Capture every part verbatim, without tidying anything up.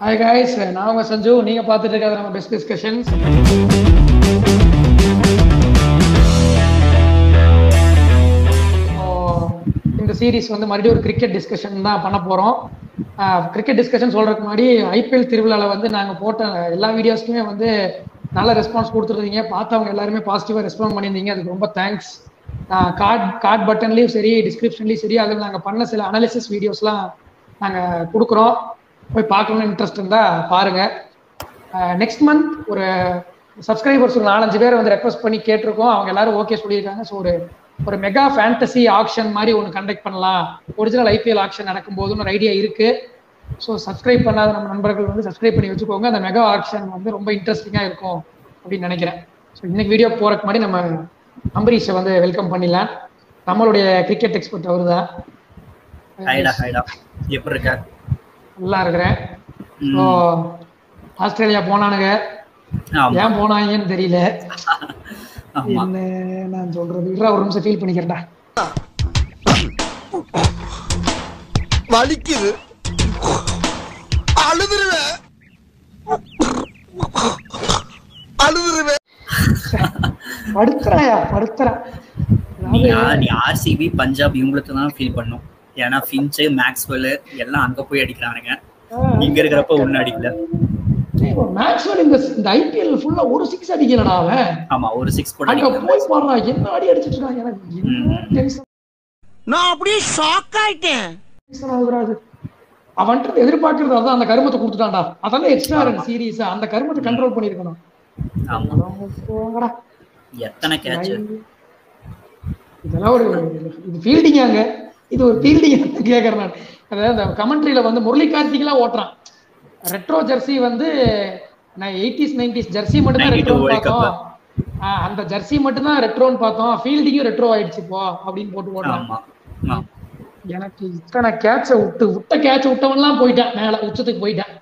Hi guys, நான் உங்க சஞ்சு. நீங்க பார்த்துட்டு இருக்கிறது நம்ம பெஸ்ட் டிஸ்கஷன்ஸ். இந்த சீரீஸ் வந்து மறுபடியும் ஒரு கிரிக்கெட் டிஸ்கஷன் தான் பண்ண போறோம். கிரிக்கெட் டிஸ்கஷன் சொல்றதுக்கு முன்னாடி ஐபிஎல் திருவிழால வந்து நாங்க போட்ட எல்லா வீடியோஸ்க்குமே வந்து நல்ல ரெஸ்பான்ஸ் கொடுத்துருந்தீங்க. பார்த்தவங்க எல்லாருமே பாசிட்டிவா ரெஸ்பாண்ட் பண்ணியிருந்தீங்க. அதுக்கு ரொம்ப தேங்க்ஸ். கார்ட் கார்ட் பட்டன்லயும் சரி, டிஸ்கிரிப்ஷன்லயும் சரி, அதில் நாங்கள் பண்ண சில அனாலிசிஸ் வீடியோஸ்லாம் நாங்கள் கொடுக்குறோம். போய் பார்க்கணும்னு இன்ட்ரெஸ்ட் இருந்தால் பாருங்க. நெக்ஸ்ட் மந்த் ஒரு சப்ஸ்கிரைபர்ஸ் ஒரு நாலஞ்சு பேர் வந்து ரெக்வஸ்ட் பண்ணி கேட்டிருக்கோம். அவங்க எல்லாரும் ஓகே சொல்லியிருக்காங்க. ஸோ ஒரு ஒரு மெகா ஃபேண்டசி ஆக்ஷன் மாதிரி ஒன்று கண்டக்ட் பண்ணலாம். ஒரிஜினல் ஐபிஎல் ஆக்ஷன் நடக்கும் போதுன்னு ஒரு ஐடியா இருக்கு. ஸோ சப்ஸ்கிரைப் பண்ணாத நம்ம நண்பர்கள் வந்து சப்ஸ்கிரைப் பண்ணி வச்சுக்கோங்க. அந்த மெகா ஆக்ஷன் வந்து ரொம்ப இன்ட்ரெஸ்டிங்காக இருக்கும் அப்படின்னு நினைக்கிறேன். ஸோ இன்னைக்கு வீடியோ போறதுக்கு முன்னாடி நம்ம அம்பரீஷை வந்து வெல்கம் பண்ணிடலாம். நம்மளுடைய கிரிக்கெட் எக்ஸ்பர்ட் அவரு தான். நல்லா இருக்கிறேன். ஸோ ஆஸ்திரேலியா போனானுங்க, ஏன் போனாங்கன்னு தெரியல. என்ன நான் சொல்றது, ஒரு நிமிஷம் ஃபீல் பண்ணிக்கிறேன்டா. வலிக்குது, அழுதுருவேன் அழுதுருவேன் படுத்துறாயா படுத்துறா. நீ ஆர்சிபி பஞ்சாப் இவங்களுக்கு தான் ஃபீல் பண்ணும். ஏன்னா ஃபின்ச் மேக்ஸ்வெல் எல்லாம் அங்க போய் அடிக்கிறானுங்க. இங்க இருக்கிறப்ப ஒண்ணு அடிக்கல. மேக்ஸ்வெல் இந்த இந்த ஐபிஎல் ஃபுல்லா ஒரு சிக்ஸ் அடிக்கலடா அவன். ஆமா, ஒரு சிக்ஸ் கூட அங்க போய் பாறா என்ன அடி அடிச்சிட்டு இருக்காங்க. எனக்கு என்ன டென்ஷன், நான் அப்படியே ஷாக் ஆயிட்டேன். டென்ஷன் ஆகுறாது. அவன்கிட்ட எதிர்பார்க்கறது அதான், அந்த கருமத்தை கொடுத்துட்டான்டா. அதானே எக்ஸ்ட்ரா ரன் சீரிஸ், அந்த கருமத்தை கண்ட்ரோல் பண்ணிருக்கணும். ஆமா, எத்தனை கேட்ச் இதெல்லாம் ஒரு இது ஃபீல்டிங்காங்க. இது ஒரு ஃபீல்டிங் கேட்கறேன் நான். அதாவது அந்த கமெண்ட்ரியில வந்து முரளி கார்த்திக்லாம் ஓட்டுறான். ரெட்ரோ ஜெர்சி வந்து எயிட்டிஸ் நைன்டிஸ் ஜெர்சி மட்டும் தான் ரெட்ரோன்னு பார்த்தோம். அந்த ஜெர்சி மட்டும் தான் ரெட்ரோன்னு பார்த்தோம். ஃபீல்டிங்கும் ரெட்ரோ ஆயிடுச்சு போ அப்படின்னு போட்டு ஓட்டுறான். எனக்கு இத்தனை கேட்ச விட்டு விட்ட கேட்ச விட்டவன்லாம் போயிட்டான், மேல உச்சத்துக்கு போயிட்டான்.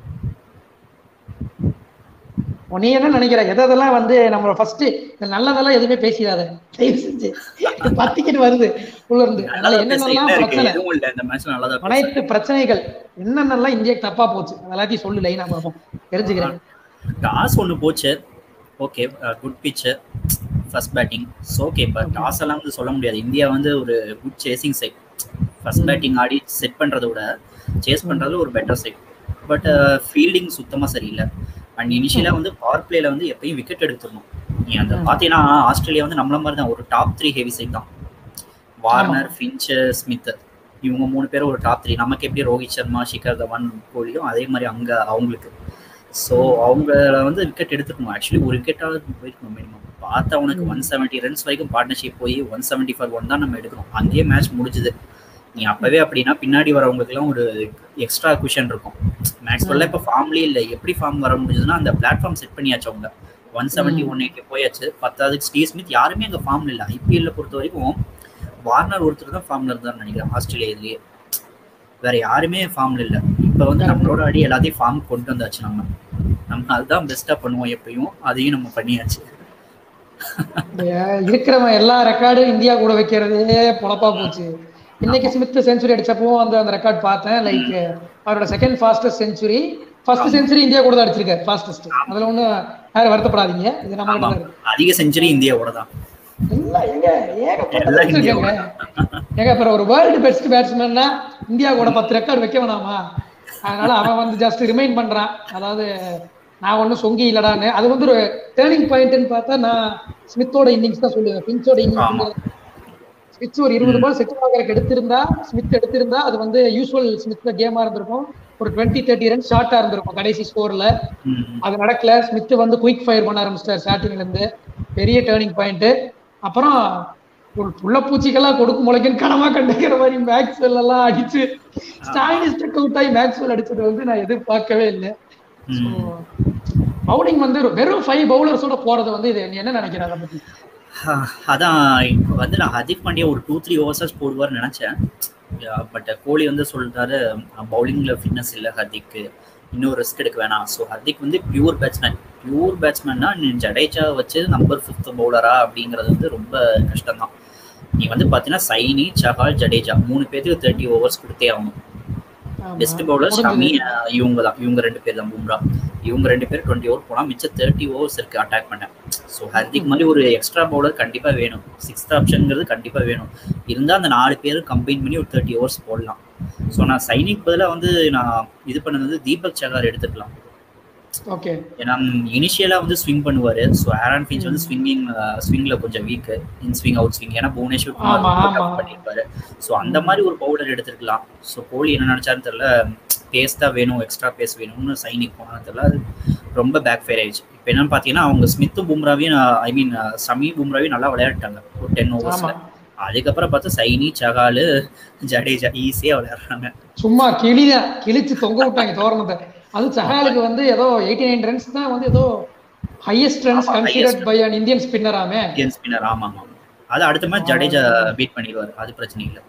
நீ என்ன நினைக்கிற? எதெல்லாம் வந்து நம்ம ஃபர்ஸ்ட் நல்லதெல்லாம் எதுவுமே பேசிடாத தயவு செஞ்சு. பத்திக்கிட்டு வருது உள்ள இருந்து. அதனால என்னென்னலாம் பிரச்சனை, அனைத்து பிரச்சனைகள் என்னென்னலாம் இந்தியாவுக்கு தப்பா போச்சு எல்லாத்தையும் சொல்லு, லைனா பார்ப்போம், தெரிஞ்சுக்கிறேன். டாஸ் ஒன்று போச்சு, okay, good pitch, first batting okay. இப்போ டாஸ் எல்லாம் வந்து சொல்ல முடியாது. இந்தியா வந்து ஒரு good chasing side. First batting ஆடி செட் பண்றதை விட சேஸ் பண்றது ஒரு பெட்டர் சைட். பட் ஃபீல்டிங் சுத்தமா சரியில்லை. அண்ட் இனிஷியலா வந்து பவர் பிளேல வந்து எப்பயும் விக்கெட் எடுத்துடணும். நீ அந்த பாத்தீங்கன்னா ஆஸ்திரேலியா வந்து நம்மள மாதிரி தான் ஒரு டாப் த்ரீ ஹெவி சைட் தான். வார்னர், ஃபின்ச், ஸ்மித், இவங்க மூணு பேரும் ஒரு டாப் த்ரீ. நமக்கு எப்படி ரோஹித் சர்மா, ஷிகர் தவான், கோலியும் அதே மாதிரி அங்க அவங்களுக்கு. ஸோ அவங்க வந்து விக்கெட் எடுத்துக்கணும். ஆக்சுவலி ஒரு விக்கெட்டாவது போயிருக்கணும் மினிமம். பார்த்தா அவனுக்கு ஒன் செவன்ட்டி ரன்ஸ் வரைக்கும் பார்ட்னர்ஷிப் போய் ஒன் செவன்ட்டி ஃபார் ஒன் தான் நம்ம எடுக்கணும். அங்கேயே மேட்ச் முடிஞ்சுது. நீ அப்பவே அப்படின்னா பின்னாடி வரவங்களுக்குலாம் ஒரு எக்ஸ்ட்ரா குஷன் இருக்கும். மேக்ஸ்வெல்ல இப்போ ஃபார்ம்லேயே இல்லை. எப்படி ஃபார்ம் வர முடிஞ்சதுன்னா அந்த பிளாட்ஃபார்ம் செட் பண்ணியாச்சு. அவங்க ஒன் செவன்ட்டி ஒன் எயிட்டி போயாச்சு. பத்தாவது ஸ்டீவ் ஸ்மித் யாருமே அங்கே ஃபார்ம்ல இல்லை. ஐபிஎல்ல பொறுத்த வரைக்கும் வார்னர் ஒருத்தர் தான் ஃபார்ம்ல இருந்தாருன்னு நினைக்கிறேன் ஆஸ்திரேலியா இதுலயே. வேற யாருமே ஃபார்ம்ல இல்லை. இப்போ வந்து நம்மளோட அடி எல்லாத்தையும் ஃபார்ம் கொண்டு வந்தாச்சு. நம்ம நம்ம அதுதான் பெஸ்டா பண்ணுவோம் எப்பயும். அதையும் நம்ம பண்ணியாச்சு. இருக்கிறவன் எல்லா ரெக்கார்டும் இந்தியா கூட வைக்கிறதே பொழப்பா போச்சு. இன்னைக்கு ஸ்மித் செஞ்சுரி அடிச்சப்போ அந்த அந்த ரெக்கார்ட் பார்த்தேன். லைக் அவரோட second fastest century, first century India கூட தான் அடிச்சிருக்காரு ஃபாஸ்டஸ்ட். அதுல ஒண்ணு யாரும் வருத்தப்படாதீங்க. இது நம்ம கிட்ட இருக்கு. அதிக செஞ்சுரி இந்தியாவோட தான். இல்ல எங்க ஏகப்பட்ட இருக்காங்க. ஏங்க அப்புறம் ஒரு வேர்ல்டு பெஸ்ட் பேட்ஸ்மேன்னா இந்தியா கூட பத்து ரெக்கார்ட் வைக்க வேணாமா? அதனால அவன் வந்து ஜஸ்ட் ரிமைண்ட் பண்றான். அதாவது நான் ஒன்னும் சொங்கி இல்லடான்னு. அது வந்து ஒரு டேர்னிங் பாயிண்ட்னு பார்த்தா நான் ஸ்மித்தோட இன்னிங்ஸ் தான் சொல்லுவேன். பின்ச்சோட இன்னிங்ஸ் ஸ்மித் ஒரு இருபது பால் செட் ஆகிறதுக்கு எடுத்திருந்தா ஸ்மித் எடுத்திருந்தா அது வந்து யூஸ்வல் ஸ்மித் கேமா இருந்திருக்கும். ஒரு டுவெண்ட்டி தேர்ட்டி ரன் ஷார்ட்டா இருந்திருக்கும் கடைசி ஸ்கோர்ல. அது நடக்கல. ஸ்மித் வந்து குயிக் ஃபயர் பண்ண ஆரம்பிச்சிட்டார் ஸ்டார்டிங்ல இருந்து. பெரிய டேர்னிங் பாயிண்ட். அப்புறம் உள்ள பூச்சிக்கெல்லாம் கொடுக்கும் முளைக்குன்னு கனமா கண்டுக்கிற மாதிரி மேக்ஸ்வெல் எல்லாம் அடிச்சு ஸ்டாயினிஸ்ட் அவுட் ஆகி மேக்ஸ்வெல் அடிச்சது வந்து நான் எதிர்பார்க்கவே இல்லை. பவுலிங் வந்து வெறும் ஃபைவ் பவுலர்ஸோட போறது வந்து இது என்ன நினைக்கிறேன் அதை பத்தி? அதான் இப்போ வந்து நான் ஹர்திக் பாண்டியா ஒரு டூ த்ரீ ஓவர்ஸாக போடுவார்னு நினச்சேன். பட் கோலி வந்து சொல்லிட்டாரு பவுலிங்கில் ஃபிட்னஸ் இல்லை ஹர்திக்கு, இன்னும் ரிஸ்க் எடுக்க வேணாம். ஸோ ஹர்திக் வந்து பியூர் பேட்ஸ்மேன். பியூர் பேட்ஸ்மேன்னா ஜடேஜா வச்சு நம்பர் ஃபிஃப்த் பவுலரா அப்படிங்கிறது வந்து ரொம்ப கஷ்டம்தான். நீ வந்து பார்த்தீங்கன்னா சைனி, சஹால், ஜடேஜா மூணு பேருக்கு தேர்ட்டி ஓவர்ஸ் கொடுத்தே ஆகணும். பெஸ்ட் பவுலர் ஷமி இவங்க தான் இவங்க ரெண்டு பேர் தான் பும்ரா இவங்க ரெண்டு பேர் டுவெண்ட்டி ஓவர் போனால் மிச்சம் தேர்ட்டி ஓவர்ஸ் இருக்கு அட்டாக் பண்ண. ஸோ ஹர்திக் மாதிரி ஒரு எக்ஸ்ட்ரா பவுலர் கண்டிப்பாக வேணும். சிக்ஸ்த் ஆப்ஷனுங்கிறது கண்டிப்பாக வேணும். இருந்தால் அந்த நாலு பேரும் கம்பைன் பண்ணி ஒரு தேர்ட்டி ஓவர்ஸ் போடலாம். ஸோ நான் சைனிக் பதிலாக வந்து நான் இது பண்ணது வந்து தீபக் சகார் எடுத்துக்கலாம். ஓகே, ஏன்னா இனிஷியலாக வந்து ஸ்விங் பண்ணுவார். ஸோ ஆரன் ஃபின்ச் வந்து ஸ்விங்கிங் ஸ்விங்கில் கொஞ்சம் weak, in swing out swing. ஏன்னா புவனேஸ்வர் குமார் பண்ணியிருப்பாரு. ஸோ அந்த மாதிரி ஒரு பவுலர் எடுத்துருக்கலாம். ஸோ கோலி என்ன நினச்சாருன்னு தெரியல, பேஸ் தான் வேணும், எக்ஸ்ட்ரா பேஸ் வேணும்னு சைனிக் போனான்னு தெரியல. அது ரொம்ப பேக் ஃபேர் ஆயிடுச்சு. இப்போ என்னன்னு பார்த்தீங்கன்னா அவங்க ஸ்மித்தும் பும்ராவையும் ஐ மீன் ஷமி பும்ராவையும் நல்லா விளையாடிட்டாங்க ஒரு டென் ஓவர்ஸில். அதுக்கப்புறம் பார்த்தா சைனி சகாலு ஜடேஜா ஈஸியாக விளையாடுறாங்க. சும்மா கிளியா கிழிச்சு தொங்க விட்டாங்க தோரணத்தை. அது சகாலுக்கு வந்து ஏதோ எயிட்டி நைன் ரன்ஸ் தான் வந்து ஏதோ highest runs considered by an Indian ஸ்பின்னராமே. இந்தியன் ஸ்பின்னர் ஆமா ஆமா. அது அடுத்த மேட்ச் ஜடேஜா பீட் பண்ணிடுவார், அது பிரச்சனை இல்லை.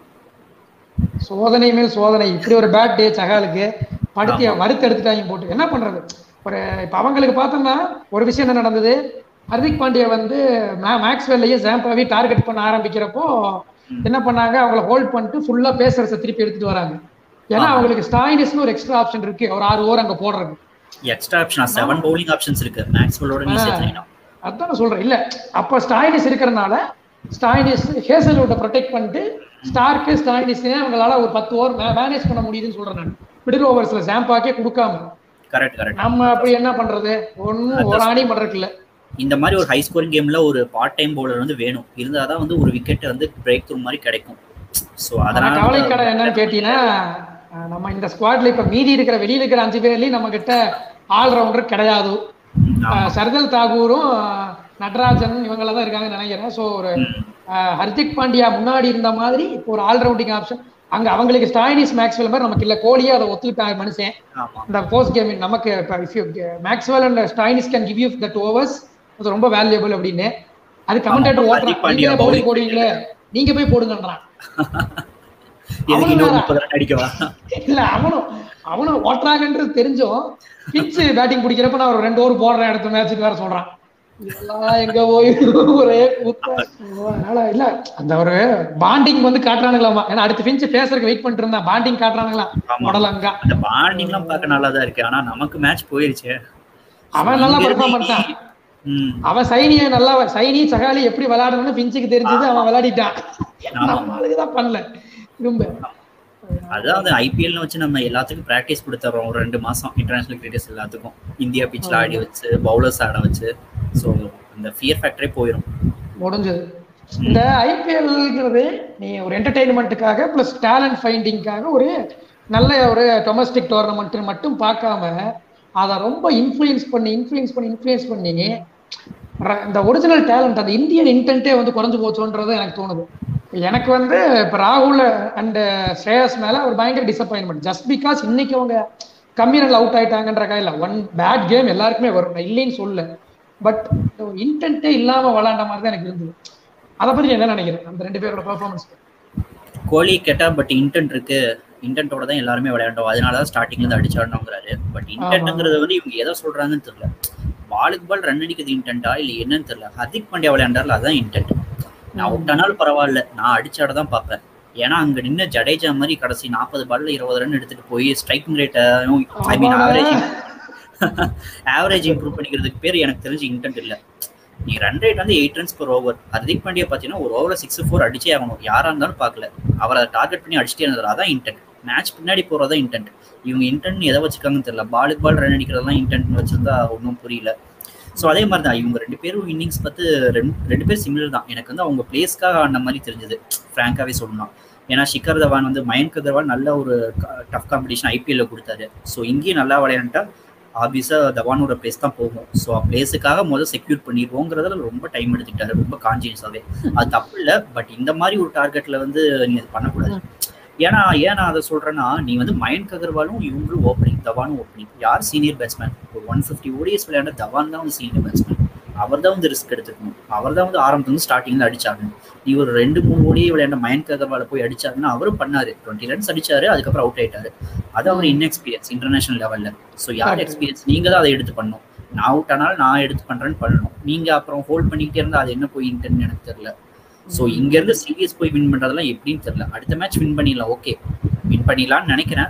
சோதனை மேல் சோதனை. இப்படி ஒரு பேட் டே சகாலுக்கு படுத்தி வறுத்து எடுத்துட்டாங்க போட்டு. என்ன பண்றது? ஒரு இப்ப அவங்களுக்கு பார்த்தோம்னா ஒரு விஷயம் என்ன நடந்தது, ஹர்திக் பாண்டியா வந்து மேக்ஸ்வெல்லையும் ஜாம்பாவையும் டார்கெட் பண்ண ஆரம்பிக்கிறப்போ என்ன பண்ணாங்க, அவங்களை ஹோல்ட் பண்ணிட்டு ஃபுல்லா பேசர்ஸை திருப்பி எடுத்துட்டு வராங்க. ஏன்னா அவங்களுக்கு ஸ்டாயினிஸ்னு ஒரு எக்ஸ்ட்ரா ஆப்ஷன் இருக்கு, ஒரு ஆறு ஓவர் அங்க போடுறது. Extra option seven bowling options இருக்கு மேக்ஸ்வெல்லோட நீ சேர்த்துறீங்க. அதான் சொல்றேன். இல்ல அப்ப ஸ்டாயினிஸ் இருக்கறனால ஸ்டாயினிஸ் ஹேசல்வுட்டை ப்ரொடெக்ட் பண்ணிட்டு ஸ்டார்க்கு ஸ்டாயினிஸ் அவங்களால ஒரு பத்து ஓவர் மேனேஜ் பண்ண முடியுதுன்னு சொல்றேன் நான். மிடில் ஓவர்ஸ்ல ஜாம்பாக்கே கொடுக்காம. Correct correct. நம்ம அப்படி என்ன பண்றது? ஒன்னும் ஒரு ஆணி பண்றதுக்கு இல்ல. இந்த மாதிரி ஒரு ஹை ஸ்கோரிங் கேம்ல ஒரு பார்ட் டைம் பவுலர் வந்து வேணும். இருந்தாதான் வந்து ஒரு விக்கெட் வந்து பிரேக் த்ரூ மாதிரி கிடைக்கும். ஸோ அதனால கவலைக்கடை என்னன்னு கேட்டீங்கன்னா, நம்ம இந்த ஸ்குவாட்ல இப்ப மீதி இருக்கிற வெளியில இருக்கிற அஞ்சு பேர்லயும் நம்ம கிட்ட ஆல்ரவுண்டர் கிடையாது. சர்தல் தாகூரும் நடராஜன் இவங்கள தான் இருக்காங்கன்னு நினைக்கிறேன். ஸோ ஒரு ஹர்திக் பாண்டியா முன்னாடி இருந்த மாதிரி இப்போ ஒரு ஆல்ரவுண்டிங் ஆப்ஷன் அங்க அவங்களுக்கு ஸ்டாயினிஸ் மேக்ஸ்வெல் மாதிரி நமக்கு இல்ல. கோலியே அதை ஒத்துக்கிட்டாங்க மனுஷன். இந்த போஸ்ட் கேம் நமக்கு Maxwell and Stoinis can give you that overs, அது ரொம்ப வேல்யூபிள் அப்படின்னு. அது கமெண்டேட்டர் ஓட்டுறான், நீங்க பவுலிங் போடுவீங்களே நீங்க போய் போடுங்கன்றான். இல்ல அவனும் அவனும் ஓட்டுறாங்கன்றது தெரிஞ்சும் பிட்ச் பேட்டிங் பிடிக்கிறப்ப நான் ஒரு ரெண்டு ஓவர் போடுறேன் அடுத்த மேட்சுக்கு வேற சொல்றான். இதெல்லாம் எங்க போய் ஒரே அதனால இல்ல அந்த ஒரு பாண்டிங் வந்து காட்டுறானுங்களாமா. ஏன்னா அடுத்த பிஞ்ச் பேசுறதுக்கு வெயிட் பண்ணிட்டு இருந்தா பாண்டிங் காட்டுறானுங்களா உடலங்க. அந்த பாண்டிங் எல்லாம் பார்க்க நல்லா தான் இருக்கு. ஆனா நமக்கு மேட்ச் போயிருச்சு. அவன் நல்லா பெர்ஃபார்ம் பண்ணிட்டான். அவன் சைனியை நல்லா சைனி சகாலி எப்படி விளையாடணும்னு பிஞ்சுக்கு தெரிஞ்சது, அவன் விளையாடிட்டான். நம்மளுக்குதான் பண்ணல ரொம்ப. அதான் அந்த ஐபிஎல் வச்சு நம்ம எல்லாத்துக்கும் பிராக்டிஸ் கொடுத்துறோம் ஒரு ரெண்டு மாசம் இன்டர்நேஷனல் கிரிக்கெட்டர்ஸ் எல்லாத்துக்கும் இந்தியா பிச்ல ஆடி வச்சு பவுலர்ஸ் ஆட வச்சு. ஸோ இந்த ஃபியர் ஃபேக்டரே போயிடும், முடிஞ்சது. இந்த ஐபிஎல்ங்கிறது நீ ஒரு என்டர்டெயின்மெண்ட்டுக்காக பிளஸ் டேலண்ட் ஃபைண்டிங்காக ஒரு நல்ல ஒரு டொமஸ்டிக் டோர்னமெண்ட் மட்டும் பார்க்காம அதை ரொம்ப இன்ஃப்ளூயன்ஸ் பண்ணி இன்ஃப்ளூயன்ஸ் பண்ணி இன்ஃப்ளூயன்ஸ் பண்ணி இந்த ஒரிஜினல் டேலண்ட் அந்த இந்தியன் இன்டென்ட்டே வந்து குறைஞ்சு போச்சோன்றது எனக்கு தோணுது. எனக்கு வந்து இப்போ ராகுல் அண்ட் ஸ்ரேயஸ் மேலே ஒரு பயங்கர டிசப்பாயின்மெண்ட். ஜஸ்ட் பிகாஸ் இன்னைக்கு அவங்க கம்மி ரன்ல அவுட் ஆயிட்டாங்கன்ற கையில் ஒன் பேட் கேம் எல்லாருக்குமே வரும், நான் இல்லைன்னு சொல்ல. பட் இன்டென்ட்டே இல்லாமல் விளையாண்ட மாதிரி தான் எனக்கு இருந்தது. அதை பற்றி என்ன நினைக்கிறேன் அந்த ரெண்டு பேரோட பெர்ஃபார்மன்ஸ்? கோலி கேட்டா பட் இன்டென்ட் இருக்கு, இன்டென்ட்டோட தான் எல்லாருமே விளையாண்டோம், அதனால தான் ஸ்டார்டிங்ல இருந்து அடிச்சாடணுங்கிறாரு. பட் இன்டென்ட்ங்கிறது வந்து இவங்க எதை சொல்றாங்கன்னு தெரியல. பாலுக்கு பால் ரன் அடிக்கிறது இன்டென்ட்டா இல்லை என்னன்னு தெரியல. ஹர்திக் பாண்டியா விளையாண்டார்ல அதுதான் இன்டென்ட். நான் அவுட் ஆனாலும் பரவாயில்ல, நான் அடிச்சாட தான் பார்ப்பேன். ஏன்னா அங்க நின்று ஜடேஜா மாதிரி கடைசி நாற்பது பால்ல இருபது ரன் எடுத்துட்டு போய் ஸ்ட்ரைக்கிங் ரேட்டையும் I mean average average improve பண்ணிக்கிறதுக்கு பேர் எனக்கு தெரிஞ்சு இன்டென்ட் இல்லை. நீ ரன் ரேட் வந்து eight runs per over. Hardik Pandya பார்த்தீங்கன்னா ஒரு ஓவரில் சிக்ஸ் ஃபோர் அடிச்சே ஆகணும், யாராக இருந்தாலும் பார்க்கல. அவரை டார்கெட் பண்ணி அடிச்சுட்டே இருந்தாரு, அதான் இன்டென்ட். மேட்ச் பின்னாடி போகிறதா இன்டென்ட். இவங்க இன்டென்ட் எதை வச்சுக்காங்கன்னு தெரியல. பாலுக்கு பால் ரன் அடிக்கிறதெல்லாம் இன்டென்ட் வச்சிருந்தா ஒன்றும் புரியல. ஸோ அதே மாதிரி தான் இவங்க ரெண்டு பேரும் இன்னிங்ஸ் பார்த்து ரெண்டு ரெண்டு பேர் சிமிலர் தான். எனக்கு வந்து அவங்க பிளேஸ்க்காக ஆன மாதிரி தெரிஞ்சது, ஃப்ராங்காகவே சொல்லணும். ஏன்னா ஷிகர் தவான் வந்து மயன்க் அகர்வால் நல்ல ஒரு டஃப் காம்படிஷன் ஐபிஎல்ல கொடுத்தாரு. ஸோ இங்கேயும் நல்லா விளையாண்டா ஆப்வியஸாக தவானோட பிளேஸ் தான் போகும். ஸோ பிளேஸுக்காக முதல்ல செக்யூர் பண்ணிடுவோங்கிறதுல ரொம்ப டைம் எடுத்துக்கிட்டாரு, ரொம்ப கான்சியஸாகவே. அது தப்பு இல்லை, பட் இந்த மாதிரி ஒரு டார்கெட்டில் வந்து நீ அது பண்ணக்கூடாது. ஏன்னா ஏன் நான் அதை சொல்கிறேன்னா, நீ வந்து மயன்க் அகர்வாலும் இவங்களும் ஓப்பனிங், தவானும் ஓப்பனிங். யார் சீனியர் பேட்ஸ்மேன்? ஒரு ஒன் ஃபிஃப்டி ஓடிஎஸ் விளையாண்ட தவான் தான் வந்து சீனியர் பேட்ஸ்மேன். அவர் தான் வந்து ரிஸ்க் எடுத்துக்கணும், அவர் தான் வந்து ஆரம்பத்துல வந்து ஸ்டார்டிங்ல அடிச்சாகணும். நீ ஒரு ரெண்டு மூணு ஓடியே விளையாண்ட மயன்க் அகர்வால போய் அடிச்சாருன்னா அவரும் பண்ணாரு, டுவெண்ட்டி ரன்ஸ் அடிச்சாரு, அதுக்கப்புறம் அவுட் ஆயிட்டாரு. அது அவர் இன்எக்ஸ்பீரியன்ஸ் இன்டர்நேஷனல் லெவல்ல. ஸோ யார் எக்ஸ்பீரியன்ஸ்? நீங்க தான் அதை எடுத்து பண்ணணும். நான் அவுட் ஆனாலும் நான் எடுத்து பண்றேன்னு பண்ணணும். நீங்க அப்புறம் ஹோல்ட் பண்ணிக்கிட்டே இருந்தா அது என்ன போய் இன்டர்ன்னு எனக்கு தெரியல. ஸோ இங்கேருந்து சீரியஸ் போய் வின் பண்ணுறதெல்லாம் எப்படின்னு தெரியல. அடுத்த மேட்ச் வின் பண்ணிடலாம், ஓகே வின் பண்ணிடலான்னு நினைக்கிறேன்.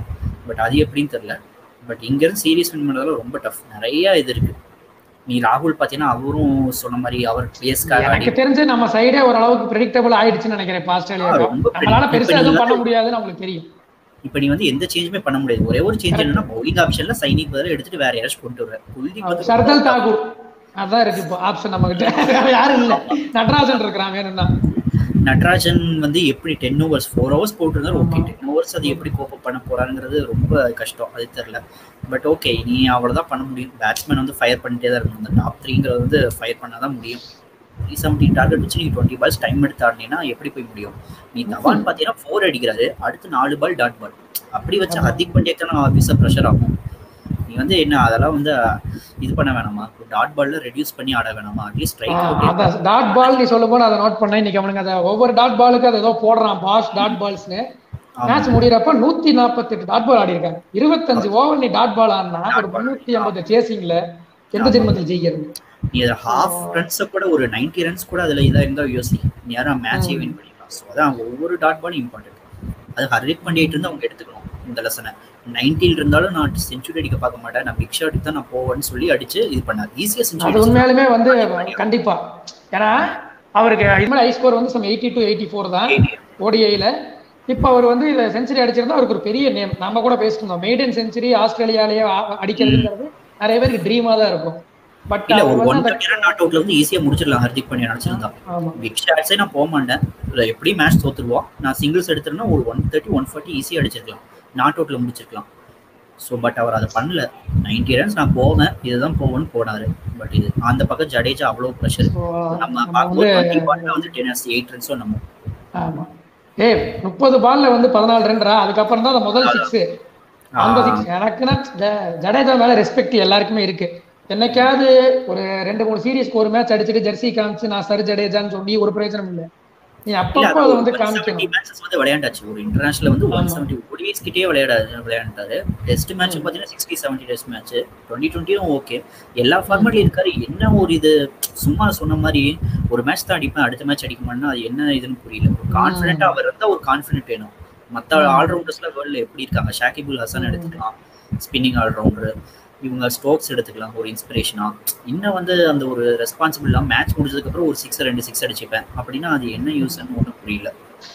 பட் அது எப்படின்னு தெரியல. பட் இங்கேருந்து சீரீஸ் வின் பண்ணுறதுல ரொம்ப டஃப், நிறைய இது இருக்கு. நீ ராகுல் பார்த்தீங்கன்னா அவரும் சொன்ன மாதிரி அவர் பிஎஸ்காக எனக்கு தெரிஞ்சு நம்ம சைடே ஓரளவுக்கு ப்ரெடிக்டபிள் ஆயிடுச்சுன்னு நினைக்கிறேன். ஆஸ்திரேலியாவுக்கு நம்மளால பெருசா எதுவும் பண்ண முடியாதுன்னு நம்மளுக்கு தெரியும். இப்போ நீ வந்து எந்த சேஞ்சுமே பண்ண முடியாது. ஒரே ஒரு சேஞ்ச் என்னன்னா பவுலிங் ஆப்ஷன்ல சைனிக்கு பதிலாக எடுத்துட்டு வேற யாராச்சும் கொண்டு வருவேன். குல்தீப் வந்து சர்தல் தாக்கூர் அதான் இருக்கு இப்போ ஆப்ஷன் நம்ம கிட்ட, யாரும் இல்லை. நடராஜன் இருக்கிறான் வேணும்னா. நடராஜன் வந்து எப்படி டென் ஓவர்ஸ் ஃபோர் ஹவர்ஸ் போட்டுருந்தாரு, ஓகே. டென் ஓவர்ஸ் அது எப்படி கோப்பப் பண்ண போறாங்கிறது ரொம்ப கஷ்டம், அது தெரியல. பட் ஓகே, நீ அவ்வளோதான் பண்ண முடியும். பேட்ஸ்மேன் வந்து ஃபயர் பண்ணிட்டே தான் இருக்கணும். அந்த டாப் த்ரீங்கிறது வந்து ஃபயர் பண்ணால் தான் முடியும். த்ரீ செவன்டீன் டார்கெட் வச்சு நீங்கள் டுவெண்ட்டி பால்ஸ் டைம் எடுத்து ஆடினீங்கன்னா எப்படி போய் முடியும்? நீ தவான் பார்த்தீங்கன்னா ஃபோர் அடிக்கிறாரு, அடுத்து நாலு பால் டாட் பால். அப்படி வச்சு ஹர்திக் பாண்டியாக்கான ஆஃபீஸாக ப்ரெஷர் ஆகும். நீ வந்து என்ன அதெல்லாம் வந்து இது பண்ண வேணாமா? டாட் பால்ல ரெடியூஸ் பண்ணி ஆட வேணாமா? அட்லீஸ்ட் ஸ்ட்ரைக் டாட் பால் நீ சொல்லும் போது அதை நோட் பண்ண. இன்னைக்கு அவனுக்கு அதை ஒவ்வொரு டாட் பாலுக்கு அதை ஏதோ போடுறான், பாஸ் டாட் பால்ஸ்னு. மேட்ச் முடியறப்ப நூத்தி நாற்பத்தி எட்டு டாட் பால் ஆடி இருக்காங்க. இருபத்தஞ்சு ஓவர் நீ டாட் பால் ஆடினா ஒரு முன்னூத்தி ஐம்பது சேசிங்ல எந்த ஜென்மத்தில் ஜெயிக்கிறது? நீ அதை ஹாஃப் ரன்ஸை கூட ஒரு நைன்டி ரன்ஸ் கூட அதில் இதாக இருந்தால் யோசி, நீ யாரும் மேட்சே வின் பண்ணிக்கலாம். ஸோ அதான் ஒவ்வொரு டாட் பாலும் இம்பார்ட்டன்ட். அது ஹர்திக் பாண்டியாட்டு இருந்து அவங்க எடுத்துக்கணும் இந்த லெசனை. நைன்டீன் இருந்தாலும் நான் செஞ்சுரி அடிக்க பார்க்க மாட்டேன், நான் பிக் ஷாட் தான் நான் போவேன்னு சொல்லி அடிச்சு இது பண்ணார். ஈஸியாக செஞ்சுரி. அது உண்மையாலுமே வந்து கண்டிப்பா, ஏன்னா அவருக்கு இதுமாதிரி ஹை ஸ்கோர் வந்து எயிட்டி டு எயிட்டி ஃபோர் தான் ஓடிஐல. இப்போ அவர் வந்து இதை செஞ்சுரி அடிச்சிருந்தா அவருக்கு ஒரு பெரிய நேம். நம்ம கூட பேசிட்டு இருந்தோம், மெய்டன் செஞ்சுரி ஆஸ்திரேலியாலேயே அடிக்கிறதுங்கிறது நிறைய பேருக்கு ட்ரீமா தான் இருக்கும். பட் இல்ல ஒரு ஒன் தேர்ட்டி ரன் நாட் அவுட்ல வந்து ஈஸியா முடிச்சிடலாம் ஹர்திக் பாண்டியா நினைச்சிருந்தா. பிக் ஷாட்ஸே நான் போக மாட்டேன், எப்படி மேட்ச் தோத்துருவோம், நான் சிங்கிள்ஸ் எடுத்துருன்னா ஒரு ஒன் தேர்ட்டி ஒன் ஃபார்ட்டி ஈஸியா அடிச்சிருக்கலாம், நாட் அவுட்ல முடிச்சிருக்கலாம். ஸோ பட் அவர் அதை பண்ணல. நைன்டி ரன்ஸ் நான் போவேன், இதுதான் போவேன்னு போனாரு. பட் இது அந்த பக்கம் ஜடேஜா அவ்வளோ ப்ரெஷர். நம்ம பார்க்கும்போது வந்து டென் எயிட் ரன்ஸோ நம்ம. ஆமா, ஏ முப்பது பால்ல வந்து பதினாலு ரன்ரா, அதுக்கப்புறம் தான் முதல் சிக்ஸ். அந்த சிக்ஸ் எனக்குன்னா ஜடேஜா மேல ரெஸ்பெக்ட் எல்லாருக்குமே இருக்கு. என்னைக்காவது ஒரு ரெண்டு மூணு சீரீஸ்க்கு ஒரு மேட்ச் அடிச்சுட்டு ஜெர்சி காமிச்சு நான் சர் ஜடேஜான்னு சொல்லி ஒரு பிரயோஜனம் இல்லை. நீ அப்பப்போ அதை வந்து காமிக்கணும். மேட்சஸ் வந்து விளையாண்டாச்சு ஒரு இன்டர்நேஷனல் வந்து ஒன் செவன்ட்டி ஓடிஐஸ் கிட்டே விளையாட விளையாண்டாரு. டெஸ்ட் மேட்ச் பார்த்தீங்கன்னா sixty seventy test match. Twenty டுவெண்ட்டியும் ஓகே, எல்லா ஃபார்மேட்லையும் இருக்காரு. என்ன ஒரு இது சும்மா சொன்ன மாதிரி ஒரு மேட்ச் தான் அடிப்பேன், அடுத்த மேட்ச் அடிக்க மாட்டேன்னா அது என்ன இதுன்னு புரியல. ஒரு கான்ஃபிடென்ட்டா அவர் இருந்தால் ஒரு கான்ஃபிடென்ட் வேணும். மற்ற ஆல்ரவுண்டர்ஸ்லாம் வேர்ல்டில் எப்படி இருக்காங்க? ஷாகிபுல் ஹசன் எடுத்துக்கலாம், ஸ்பின்னிங் ஆல்ரவுண்டர். இவங்க ஸ்டோக்ஸ் எடுத்துக்கலாம் ஒரு இன்ஸ்பிரேஷனா. இன்னும் வந்து அந்த ஒரு ரெஸ்பான்சிபிளாக மேட்ச் முடிஞ்சதுக்கப்புறம் ஒரு சிக்ஸ் ரெண்டு சிக்ஸ் அடிச்சுப்பேன் அப்படின்னா அது என்ன யூஸ்ன்னு ஒன்றும் புரியல.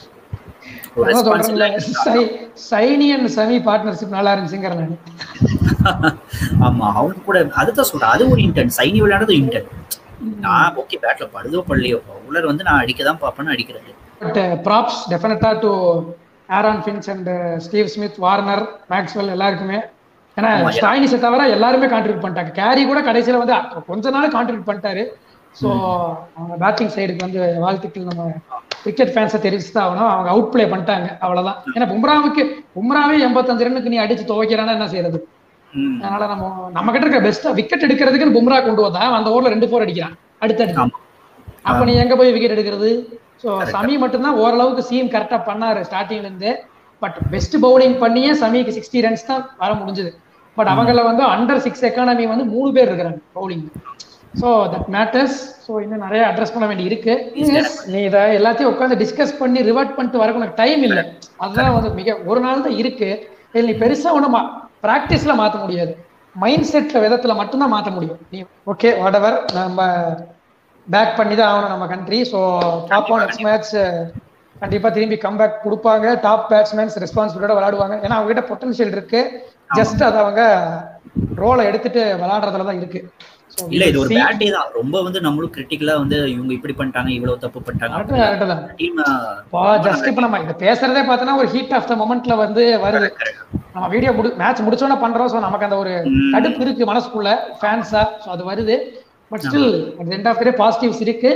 சைனி அண்ட் சமி பார்ட்னர்ஷிப் நல்லா இருந்துச்சுங்கிற நான். ஆமா, அவங்க கூட அதுதான் சொல்றேன், அது ஒரு இன்டென்ட். சைனி விளையாடுறது இன்டென்ட். நான் ஓகே பேட்ல படுதோ பள்ளியோ பவுலர் வந்து நான் அடிக்க தான் பார்ப்பேன்னு அடிக்கிறது. But props definitely to Aaron Finch and Steve Smith, Warner, Maxwell எல்லாருக்குமே. ஏன்னா ஸ்டாயினிஸை தவிர எல்லாருமே கான்ட்ரிபியூட் பண்ணிட்டாங்க. கேரி கூட கடைசியில் வந்து கொஞ்ச நாள் கான்ட்ரிபியூட் பண்ணிட்டாரு. ஸோ அவங்க பேட்டிங் சைடுக்கு வந்து வாழ்த்துக்கள் நம்ம கிரிக்கெட் ஃபேன்ஸை தெரிவிச்சு தான் ஆகணும். அவங்க அவுட் பிளே பண்ணிட்டாங்க, அவ்வளோதான். ஏன்னா பும்ராவுக்கு பும்ராவே எண்பத்தஞ்சு ரன்னுக்கு நீ அடிச்சு துவைக்கிறானா என்ன செய்யறது? அதனால நம்ம நம்ம கிட்ட இருக்க பெஸ்ட்டா விக்கெட் எடுக்கிறதுக்குன்னு பும்ரா கொண்டு வந்தா அந்த ஓவரில் ரெண்டு ஃபோர் அடிக்கிறான் அடுத்தடுத்து. அப்போ நீ எங்கே போய் விக்கெட் எடுக்கிறது? ஸோ சமி மட்டும்தான் ஓரளவுக்கு சீம் கரெக்டாக பண்ணாரு ஸ்டார்டிங்லேருந்து. பட் பெஸ்ட் பவுலிங் பண்ணியே சமிக்கு சிக்ஸ்டி ரன்ஸ் தான் வர முடிஞ்சது. பட் அவங்கள வந்து அண்டர் சிக்ஸ் எக்கானமி வந்து மூணு பேர் இருக்கிறாங்க bowling. So that matters. So இன்னும் நிறைய அட்ரஸ் பண்ண வேண்டி இருக்கு. நீ இதை எல்லாத்தையும் உட்காந்து டிஸ்கஸ் பண்ணி ரிவர்ட் பண்ணிட்டு வரக்கு உனக்கு டைம் இல்லை. அதுதான் வந்து மிக ஒரு நாள் தான் இருக்கு. இதில் நீ பெருசா ஒன்றும் ப்ராக்டிஸ்ல மாற்ற முடியாது, மைண்ட் செட்ல விதத்துல மட்டும்தான் மாற்ற முடியும். நீ ஓகே வாட் எவர் நம்ம பேக் பண்ணி தான் ஆகணும் நம்ம கண்ட்ரி. ஸோ பார்ப்போம் நெக்ஸ்ட் மேட்ச் கண்டிப்பா திரும்பி கம்பேக் கொடுப்பாங்க. டாப் பேட்ஸ்மேன்ஸ் ரெஸ்பான்சிபிலிட்டியோட விளையாடுவாங்க. ஏன்னா அவங்க கிட்ட பொட்டன்ஷியல் இருக்கு. ஜஸ்ட் அதை அவங்க ரோலை எடுத்துட்டு விளையாடுறதுல தான் இருக்கு. இல்ல இது ஒரு பேட் டே தான். ரொம்ப வந்து நம்மளும் கிரிட்டிக்கலா வந்து இவங்க இப்படி பண்ணிட்டாங்க, இவ்வளவு தப்பு பண்ணிட்டாங்க. ஜஸ்ட் இப்ப நம்ம இத பேசுறதே பார்த்தனா ஒரு ஹீட் ஆஃப் த மொமெண்ட்ல வந்து வருது. நம்ம வீடியோ முடி மேட்ச் முடிச்சோன்னா பண்றோம். ஸோ நமக்கு அந்த ஒரு கடுப்பு இருக்கு மனசுக்குள்ள ஃபேன்ஸா. ஸோ அது வருது. But still at end of the day positives இருக்கு.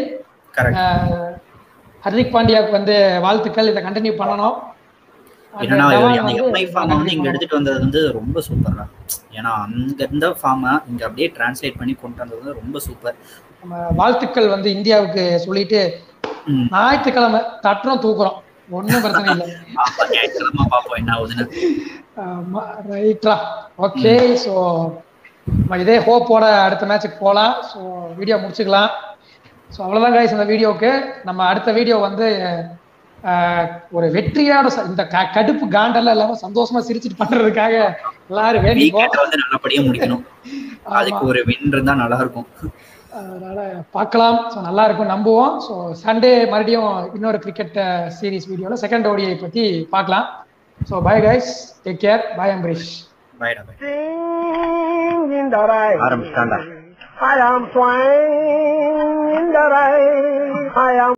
ஹர்திக் பாண்டியாவுக்கு வந்து வாழ்த்துக்கள். இதை கண்டினியூ பண்ணணும். ஏன்னா எம்ஐ ஃபார்ம் வந்து இங்க எடுத்துட்டு வந்தது வந்து ரொம்ப சூப்பர் தான். ஏன்னா அங்க இருந்த ஃபார்மை இங்க அப்படியே டிரான்ஸ்லேட் பண்ணி கொண்டு வந்தது வந்து ரொம்ப சூப்பர். நம்ம வாழ்த்துக்கள் வந்து இந்தியாவுக்கு சொல்லிட்டு ஞாயிற்றுக்கிழமை தட்டுறோம் தூக்குறோம், ஒன்றும் பிரச்சனை இல்லை. ஞாயிற்றுக்கிழமை பார்ப்போம் என்ன ஆகுதுன்னு. ரைட்ரா, ஓகே. ஸோ நம்ம இதே ஹோப்போட அடுத்த மேட்சுக்கு போகலாம். ஸோ வீடியோ முடிச்சுக்கலாம். ஸோ அவ்வளோதான் கைஸ் இந்த வீடியோவுக்கு. நம்ம அடுத்த வீடியோ வந்து ஒரு வெற்றியோட இந்த கடுப்பு காண்டெல்லாம் இல்லாம சந்தோஷமா சிரிச்சுட்டு பண்றதுக்காக எல்லாரும் வேண்டிப்போம். நல்லபடியா முடிக்கணும். அதுக்கு ஒரு வின் இருந்தா நல்லா இருக்கும். அதனால பார்க்கலாம். ஸோ நல்லா இருக்கும் நம்புவோம். ஸோ சண்டே மறுபடியும் இன்னொரு கிரிக்கெட் சீரீஸ் வீடியோல செகண்ட் ஓடிஐ பத்தி பார்க்கலாம். So bye guys, take care. Bye Ambareesh. பைடா பை. ஆரம்பிச்சாண்டா. I am flying in the rain. I am